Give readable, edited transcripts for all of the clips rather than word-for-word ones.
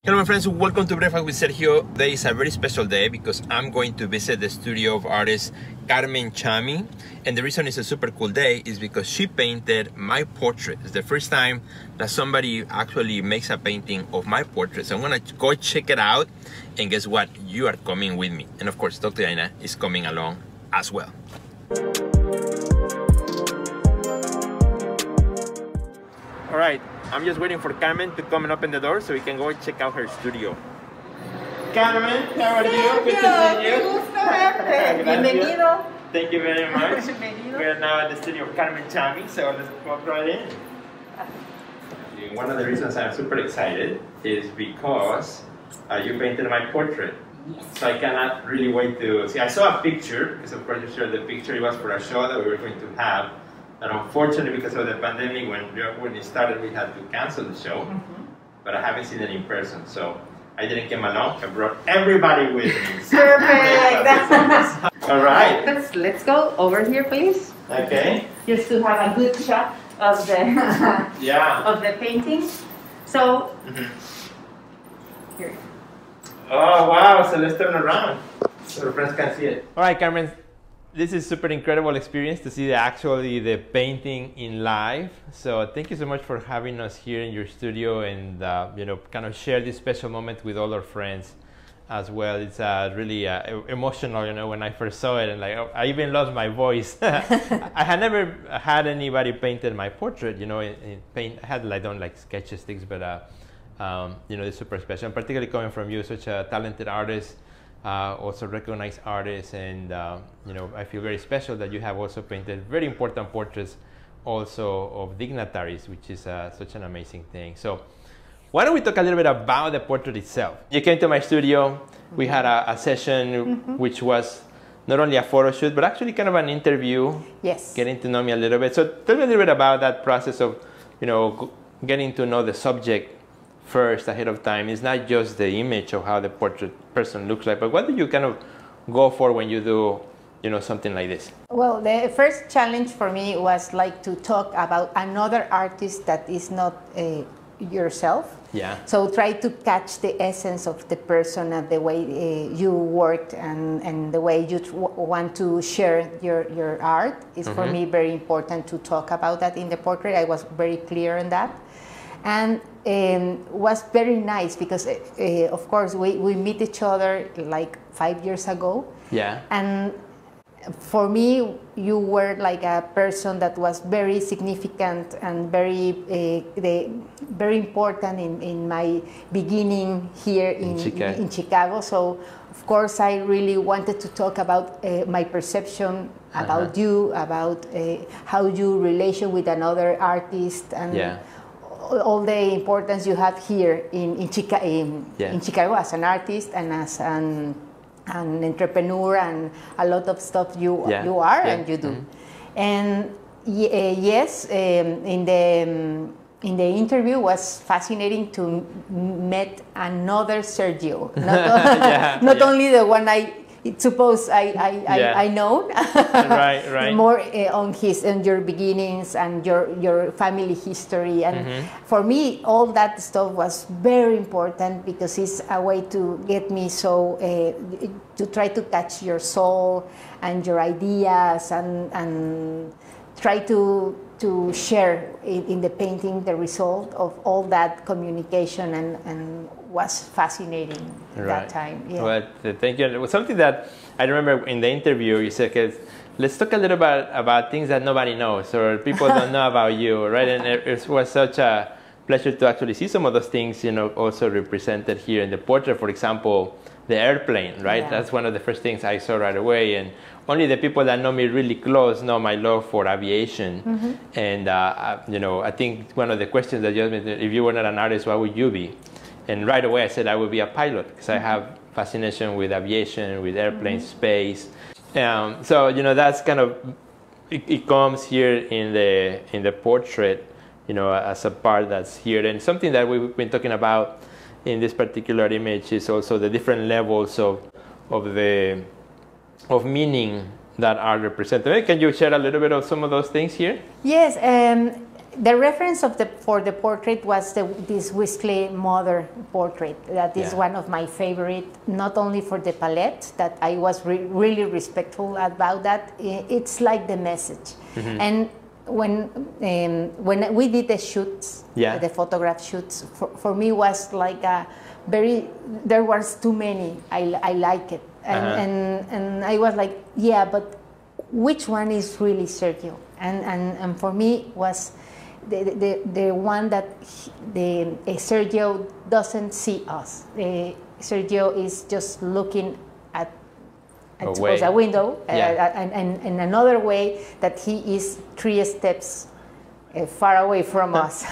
Hello my friends, welcome to Breakfast with Sergio. Today is a very special day because I'm going to visit the studio of artist Carmen Chami. And the reason it's a super cool day is because she painted my portrait. It's the first time that somebody actually makes a painting of my portrait. So I'm gonna go check it out, and guess what? You are coming with me. And of course, Dr. Diana is coming along as well. All right, I'm just waiting for Carmen to come and open the door so we can go and check out her studio. Carmen, how are you? Good to see you. Bienvenido. Thank you very much. Bienvenido. We are now at the studio of Carmen Chami, so let's walk right in. One of the reasons I'm super excited is because you painted my portrait. Yes. So I cannot really wait to see. I saw a picture, because of course you shared the picture. It was for a show that we were going to have. And unfortunately, because of the pandemic, when it started, we had to cancel the show. But I haven't seen it in person, so I didn't come along. I brought everybody with me. Perfect. All right. Let's go over here, please. Okay. Just to have a good shot of the of the painting. So here. Oh wow! So let's turn around so the friends can see it. All right, Carmen. This is super incredible experience to see the painting in live. So thank you so much for having us here in your studio and kind of share this special moment with all our friends as well. It's really emotional, when I first saw it, and I even lost my voice. I had never had anybody painted my portrait, in paint. I had done sketches, things, but it's super special, and particularly coming from you, such a talented artist. Also recognized artists, and I feel very special that you have also painted very important portraits also of dignitaries, which is such an amazing thing. So why don't we talk a little bit about the portrait itself? You came to my studio, we had a session which was not only a photo shoot, but actually kind of an interview. Yes. Getting to know me a little bit. So tell me a little bit about that process of, getting to know the subject first ahead of time. It's not just the image of how the portrait person looks like, but what do you kind of go for when you do something like this? Well, the first challenge for me was to talk about another artist that is not yourself. Yeah. So try to catch the essence of the person and the way you worked and the way you want to share your art. Is for me very important to talk about that in the portrait. I was very clear on that. And was very nice because, of course, we meet each other 5 years ago. Yeah. And for me, you were a person that was very significant and very important in my beginning here in Chicago. So, of course, I really wanted to talk about my perception about you, about how you relation with another artist, and all the importance you have here in Chicago as an artist and as an entrepreneur, and a lot of stuff you are and you do. And yes, in the interview was fascinating to meet another Sergio, not only the one I know. right. More on your beginnings and your family history, and for me all that stuff was very important because it's a way to get me to try to catch your soul and your ideas and try to share in the painting the result of all that communication, and was fascinating that time. Yeah. Well, thank you. It was something that I remember in the interview you said, let's talk a little bit about things that nobody knows or people don't know about you, right? And it was such a pleasure to actually see some of those things, also represented here in the portrait. For example, the airplane, right? Yeah. That's one of the first things I saw right away. And only the people that know me really close know my love for aviation. And, I think one of the questions that you asked me, if you were not an artist, what would you be? And right away I said I would be a pilot because I have fascination with aviation, with airplanes, space. So, that's kind of, it comes here in the portrait, as a part that's here. And something that we've been talking about in this particular image is also the different levels of meaning that are represented. Can you share a little bit of some of those things here? Yes, The reference for the portrait was this Whistler mother portrait. That is one of my favorite, not only for the palette, that I was really respectful about that. It's like the message. And when we did the shoots, the photograph shoots, for me was like there was too many. I like it. And I was like, yeah, but which one is really Sergio? And for me was the one that Sergio doesn't see us. Sergio is just looking at suppose a window, and another way that he is 3 steps far away from us,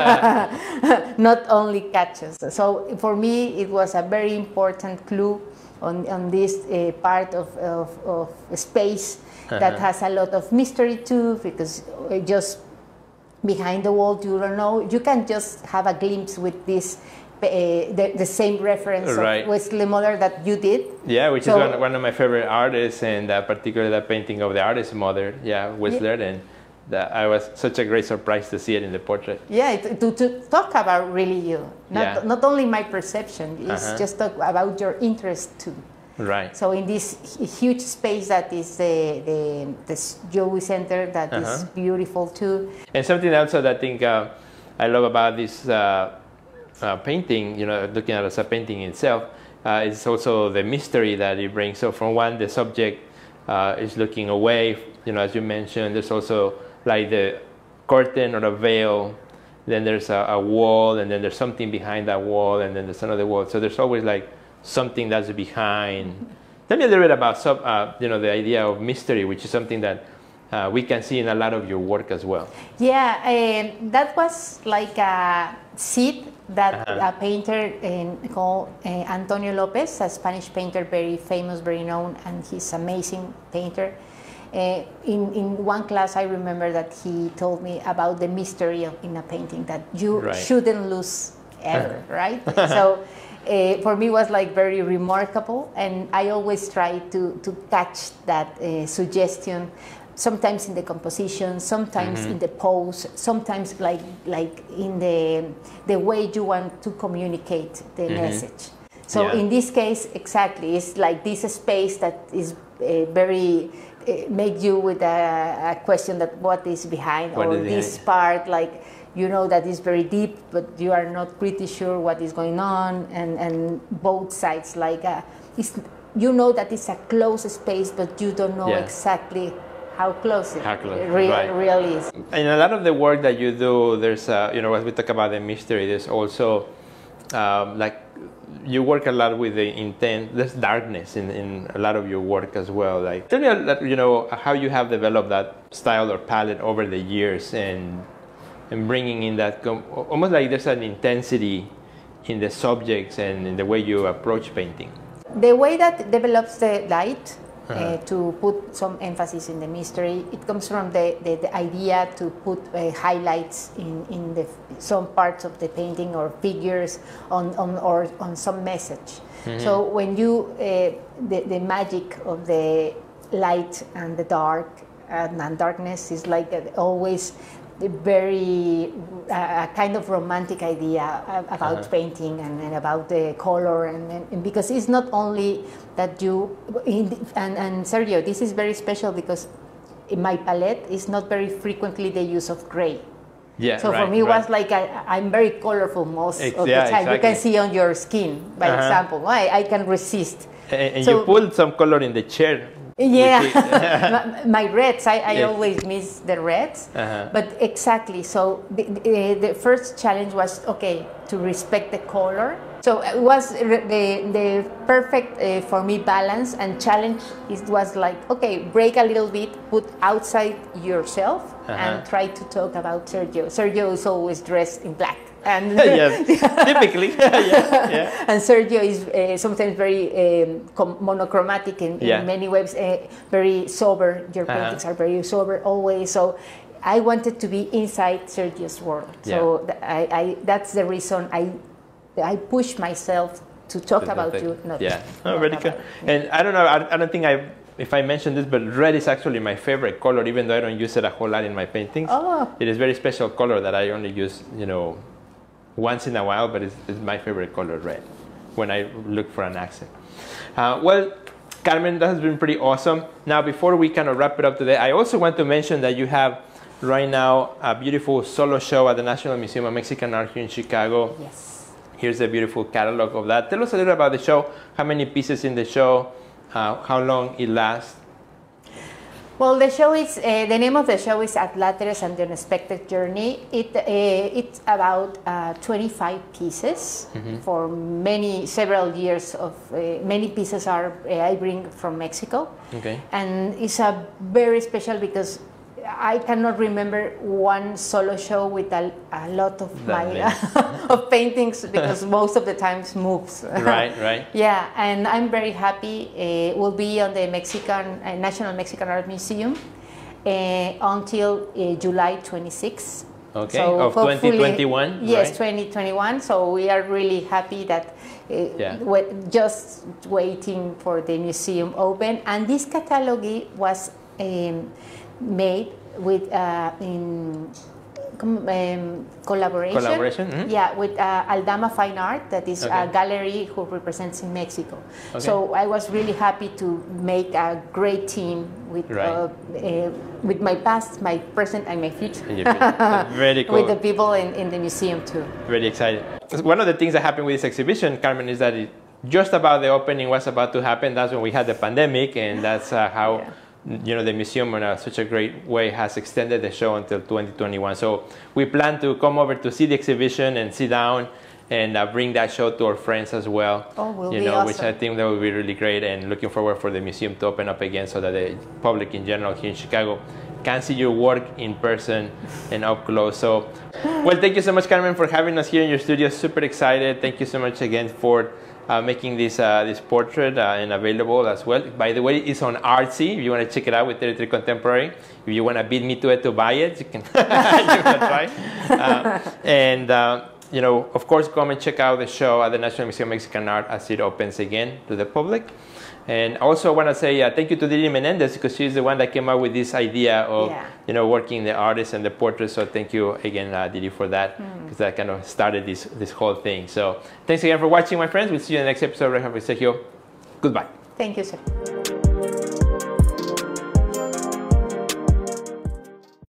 not only catches. So for me, it was a very important clue on this part of space that has a lot of mystery too, because just behind the wall, you don't know. You can just have a glimpse with this, the same reference of Wesley Mother that you did. Yeah, which is one of my favorite artists, and particularly that painting of the artist mother, Whistler, and I was such a great surprise to see it in the portrait. Yeah, to talk about really you, not only my perception, it's just talk about your interest too. Right. So in this huge space that is the Joey Center, that is beautiful too. And something also that I think I love about this painting, looking at it as a painting itself, is also the mystery that it brings. So from one, the subject is looking away, as you mentioned. There's also like the curtain or a veil, then there's a wall, and then there's something behind that wall, and then there's another wall. So there's always like something that's behind. Tell me a little bit about the idea of mystery, which is something that we can see in a lot of your work as well. Yeah, that was like a seed that a painter called Antonio Lopez, a Spanish painter, very famous, very known, and he's an amazing painter. In one class, I remember that he told me about the mystery in a painting that you shouldn't lose ever, right? So for me, it was like very remarkable, and I always try to catch that suggestion. Sometimes in the composition, sometimes in the pose, sometimes like in the way you want to communicate the message. So in this case, exactly, it's like this space that is very make you with a question that what is behind, or this part, like that is very deep, but you are not pretty sure what is going on, and both sides, like that it's a closed space, but you don't know exactly how close it really is. In a lot of the work that you do, there's as we talk about the mystery, there's also like you work a lot with the intent. There's darkness in a lot of your work as well. Like, tell me how you have developed that style or palette over the years, and bringing in that almost like there's an intensity in the subjects and in the way you approach painting. The way that develops the light to put some emphasis in the mystery, it comes from the idea to put highlights in some parts of the painting, or figures on some message. So when you the magic of the light and the dark and darkness is like always very kind of romantic idea about painting and about the color, and because it's not only that you and Sergio, this is very special because in my palette is not very frequently the use of gray. So for me it was like I'm very colorful most of the time. Exactly. You can see on your skin, by example. I can resist. And so, you pulled some color in the chair. Yeah, my reds, I always miss the reds, but exactly, so the first challenge was, to respect the color. So it was the perfect, for me, balance and challenge. It was like, break a little bit, put outside yourself, and try to talk about Sergio. Sergio is always dressed in black. And typically, and Sergio is sometimes very monochromatic in many ways, very sober. Your paintings are very sober always. So I wanted to be inside Sergio's world. So that's the reason I push myself to talk about you. Very good. And I don't know. I don't think if I mentioned this, but red is actually my favorite color, even though I don't use it a whole lot in my paintings. Oh. It is a very special color that I only use, you know, once in a while, but it's my favorite color, red, when I look for an accent. Well, Carmen, that has been pretty awesome. Now, before we kind of wrap it up today, I also want to mention that you have right now a beautiful solo show at the National Museum of Mexican Art here in Chicago. Yes. Here's a beautiful catalog of that. Tell us a little about the show. How many pieces in the show? How long it lasts? Well, the show is the name of the show is Atláteres and the Unexpected Journey. It's about 25 pieces for several years of many pieces are I bring from Mexico. Okay. And it's a very special because I cannot remember one solo show with a lot of of paintings because most of the times moves. Right. Yeah, and I'm very happy. We'll be on the National Mexican Art Museum until July 26th. Okay, so of 2021? Yes, right? 2021. So we are really happy that we're just waiting for the museum open. And this catalog was made with in collaboration. Mm-hmm. Yeah, with Aldama Fine Art, that is a gallery who represents in Mexico. Okay. So I was really happy to make a great team with my past, my present, and my future. Very cool. With the people in the museum too. Very excited. One of the things that happened with this exhibition, Carmen, is that just about the opening was about to happen. That's when we had the pandemic, and that's how. Yeah. You know, the museum in such a great way has extended the show until 2021. So we plan to come over to see the exhibition and sit down and bring that show to our friends as well. Oh, will be awesome. Which I think that will be really great, and looking forward for the museum to open up again so that the public in general here in Chicago can see your work in person and up close. So, well, thank you so much, Carmen, for having us here in your studio. Super excited. Thank you so much again for making this portrait and available as well. By the way, it's on Artsy. If you want to check it out with Territory Contemporary, if you want to beat me to it to buy it, you can, you can try. You know, of course, come and check out the show at the National Museum of Mexican Art as it opens again to the public. And also I want to say thank you to Didi Menendez, because she's the one that came up with this idea of you know, working the artists and the portraits. So thank you again, Didi, for that, because that kind of started this whole thing. So thanks again for watching, my friends. We'll see you in the next episode. Sergio. Goodbye. Thank you, sir.